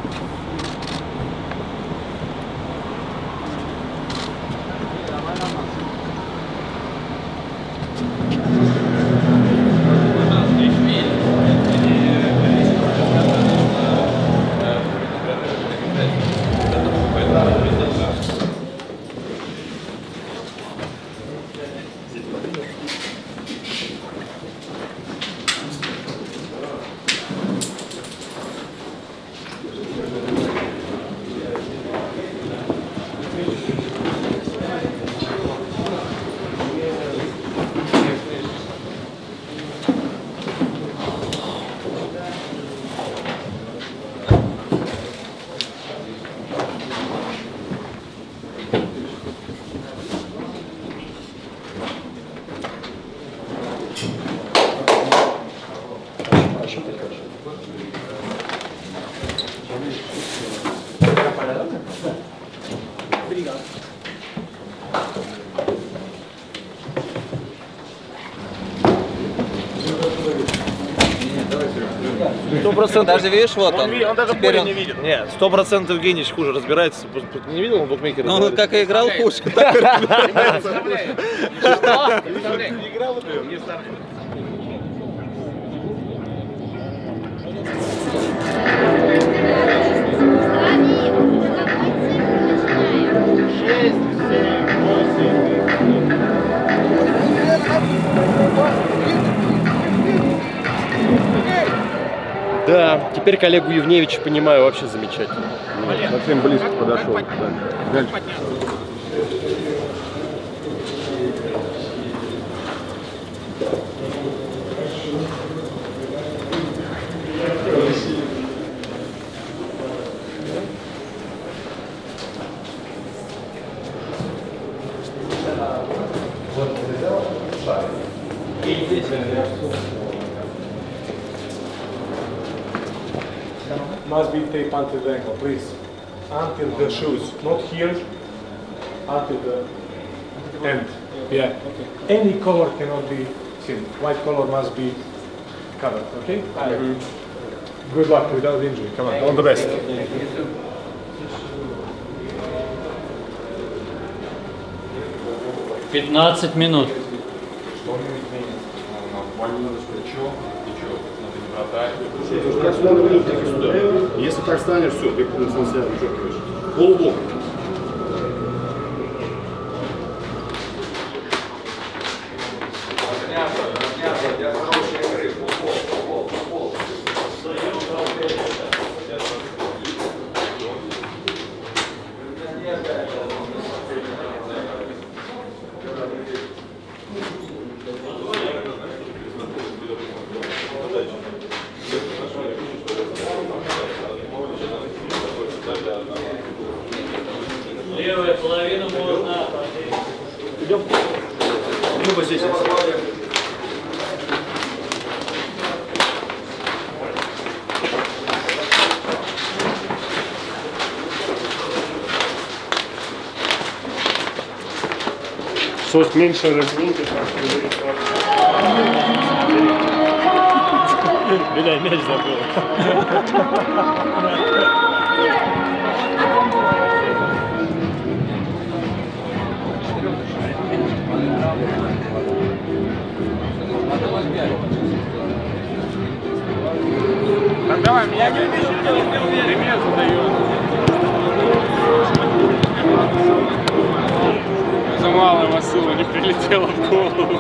Даже видишь, вот он даже поле не видит. Нет, 100% Евгеньевич хуже разбирается. Не видел он букмекера? Ну, он как и играл хуже. Да, теперь коллегу Евневича понимаю вообще замечательно. Совсем близко подошел. Да. Дальше. Must be tape until the ankle, please. Until the shoes, not here, until the end. Yeah. Any color cannot be seen. White color must be covered. Okay. Good luck without injury. Come on, all the best. 15 минут. Если так станешь, все, ты полностью себя вычеркиваешь. Полубок. Левая половина можно. Идем. Люба здесь. Sos меньше разминки. Бля, мяч забыл. Так давай, меня не увидел, ты меня задаешь. За малая Васила не прилетела в голову.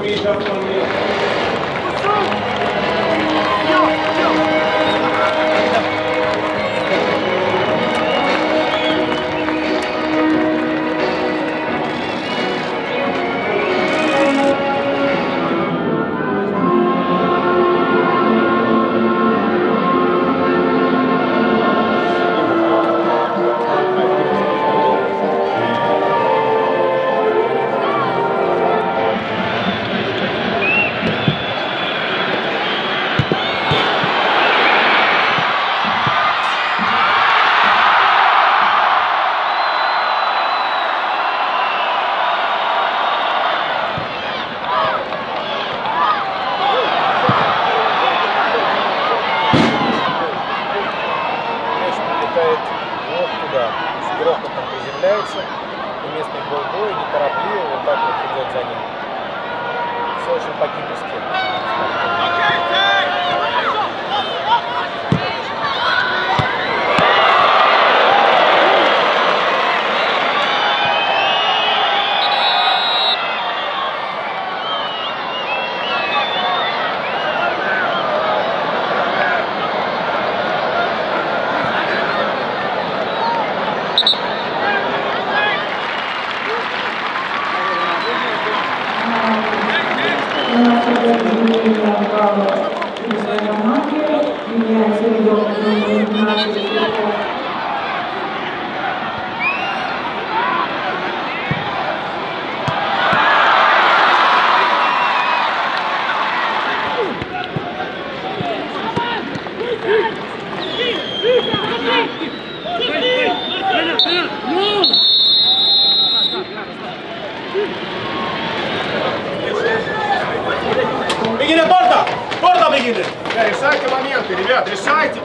Вот туда, с грохотом приземляется, и местный голбой неторопливо вот так вот идет за ним. Все очень по-кипрски. Бегите, порта! Порта, бегите! Решайте моменты, ребят, решайте!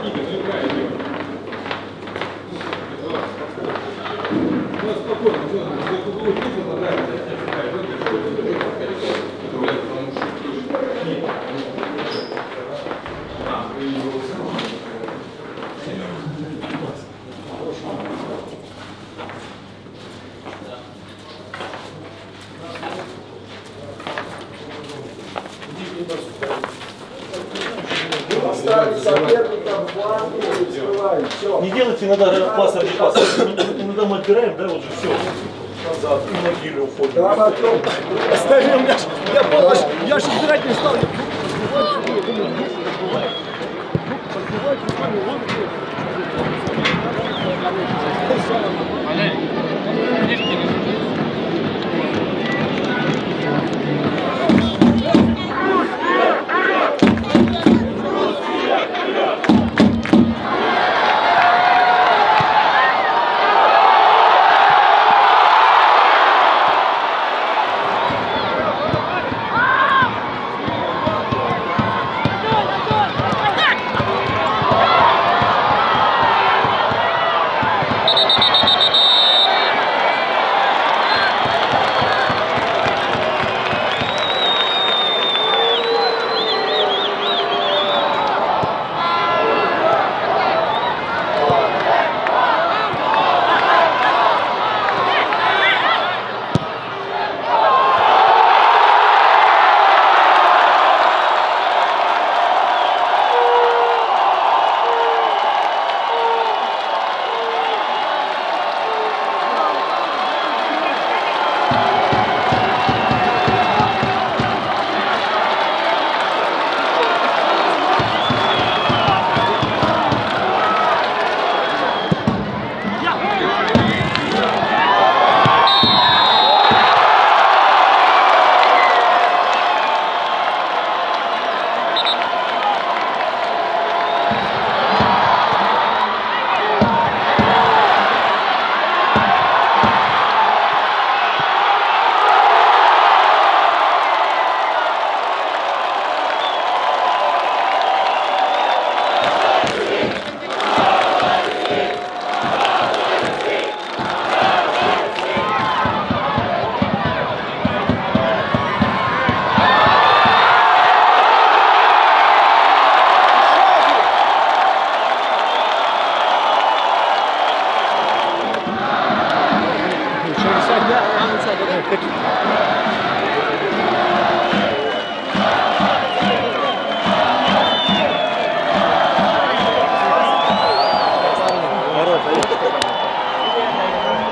Не делайте иногда паса, иногда мы отбираем, да, вот же все. Назад, и на гиле уходим. Оставим, я понял, я же играть не стал.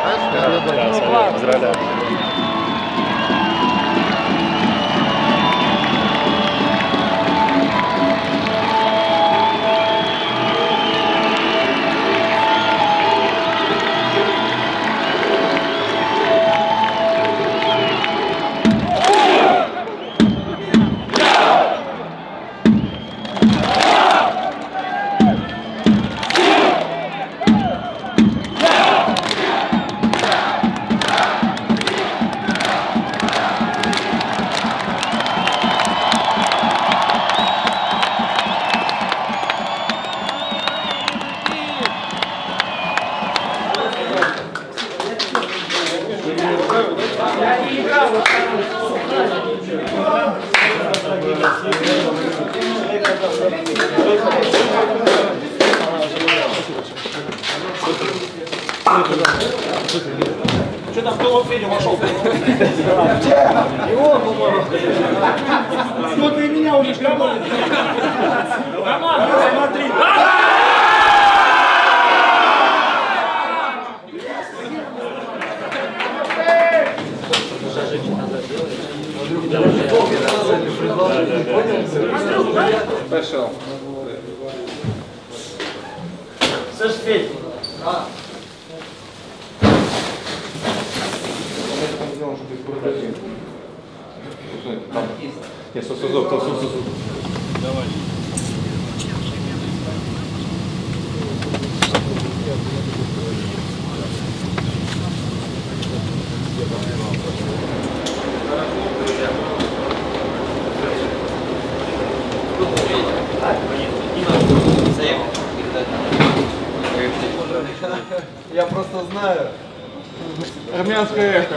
Да, Савел, поздравляю. Что там, кто вот Федя вошел? Кто-то и меня уже шкабали. Роман, смотри. Пошел. Слышь, Федь. Я просто знаю. Армянское эхо.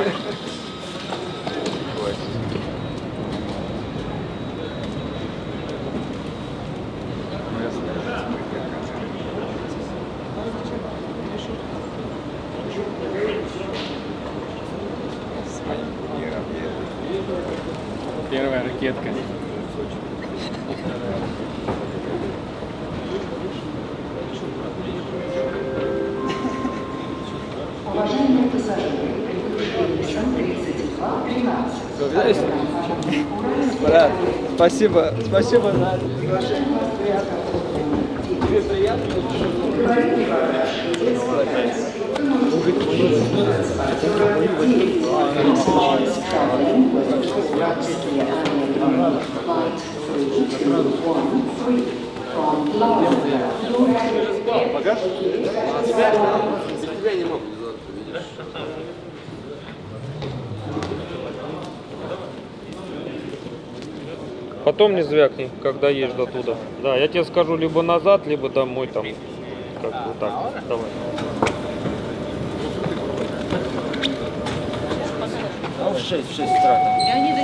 Первая ракетка. Уважаемые пассажиры, рейсом 3213. Брат, спасибо за приглашение. Тебе приятно? Потом не звякни, когда едешь до туда. Да, я тебе скажу либо назад, либо домой там. Как бы так. Давай. В 6 утра. Леонид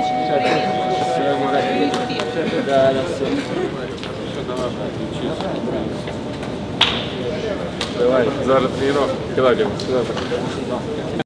Да, все. Давай, зараз тренировка. Кидай,